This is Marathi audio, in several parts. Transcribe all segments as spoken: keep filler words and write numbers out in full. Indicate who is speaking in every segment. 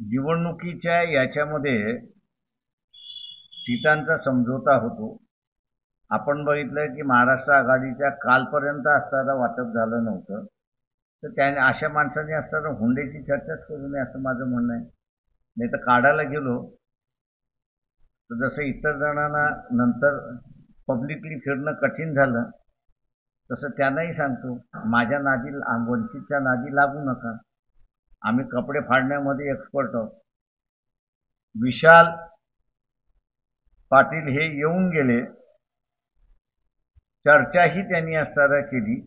Speaker 1: निवडणुकीच्या याच्यामध्ये सीटांचा समझोता होतो। आपण बघितलं की महाराष्ट्र आघाडीच्या कालपर्यंत असताना वाटप झालं नव्हतं, तर त्याने अशा माणसांनी असताना हुंड्याची चर्चाच करू नये असं माझं म्हणणं आहे। नाही तर काढायला गेलो तर जसं इतर जणांना नंतर पब्लिकली फिरणं कठीण झालं, तसं त्यांनाही सांगतो, माझ्या नादी वंचितच्या नादी लागू नका। आम्ही कपडे फाडण्यामध्ये एक्सपर्ट आहोत। विशाल पाटील हे येऊन गेले, चर्चाही त्यांनी असताना केली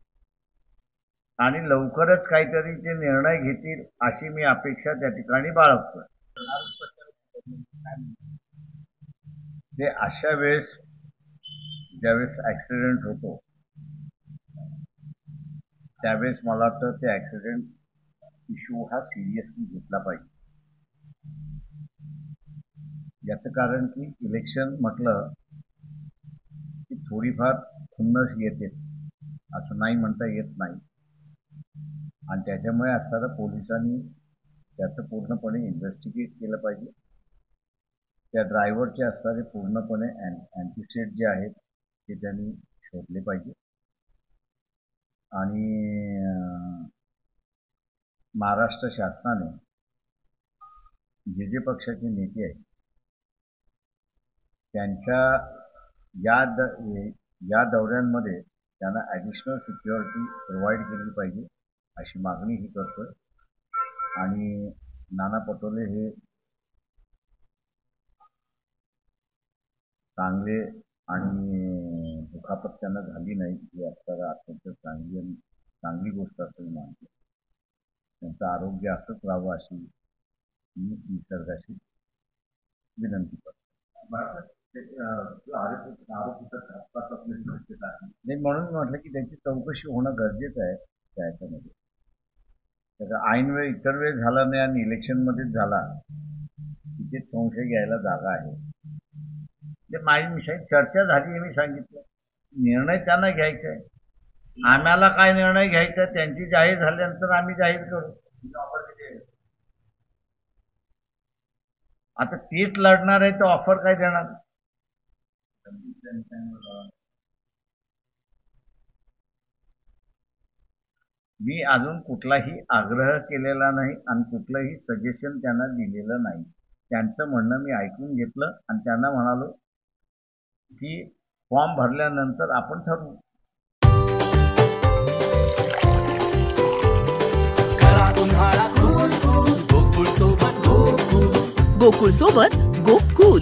Speaker 1: आणि लवकरच काहीतरी ते निर्णय घेतील अशी मी अपेक्षा त्या ठिकाणी बाळगतो। ते अशा वेळेस ज्यावेळेस ॲक्सिडेंट होतो त्यावेळेस मला वाटतं ते ॲक्सिडेंट इश्यू हा सिरियसली घेतला पाहिजे। याचं कारण की इलेक्शन म्हटलं की थोडीफार खुन्नस येतेच, असं नाही म्हणता येत नाही, आणि त्याच्यामुळे असताना पोलिसांनी त्याचं पूर्णपणे इन्व्हेस्टिगेट केलं पाहिजे। त्या ड्रायव्हरचे असणारे पूर्णपणे अँटिसेट जे आहेत ते त्यांनी शोधले पाहिजे आणि महाराष्ट्र शासनाने जे जे पक्षाचे नेते आहेत त्यांच्या या द या दौऱ्यांमध्ये त्यांना ॲडिशनल सिक्युरिटी प्रोव्हाइड केली पाहिजे अशी मागणी ही करतोय। आणि नाना पटोले हे चांगले आणि दुखापत त्यांना झाली नाही ही असताना अत्यंत चांगली चांगली गोष्ट असं मानतो। त्यांचं आरोग्य असंच राहावं अशी मी निसर्गाशी विनंती करतो। नाही म्हणून म्हटलं की त्याची चौकशी होणं गरजेचं आहे त्या ह्याच्यामध्ये। त्याचा ऐन वेळ इतर वेळ झाला नाही आणि इलेक्शनमध्येच झाला, तिथे संशय घ्यायला जागा आहे। ते माझ्याविषयी चर्चा झाली हे मी सांगितलं, निर्णय त्यांना घ्यायचा आहे। आम्हाला काय निर्णय घ्यायचा त्यांची जाहीर झाल्यानंतर आम्ही जाहीर करू। आता तेच लढणार आहे तर ऑफर काय देणार? मी अजून कुठलाही आग्रह केलेला नाही आणि कुठलंही सजेशन त्यांना दिलेलं नाही। त्यांचं म्हणणं मी ऐकून घेतलं आणि त्यांना म्हणालो की फॉर्म भरल्यानंतर आपण ठरवू।
Speaker 2: गोकुळ सोबत गोकुल।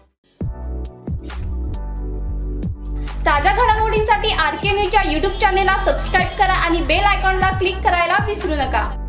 Speaker 3: ताज्या घडामोडींसाठी आर के न्यूजच्या यूट्यूब चॅनेलला सबस्क्राईब करा आणि बेल आयकॉनला क्लिक करायला विसरू नका।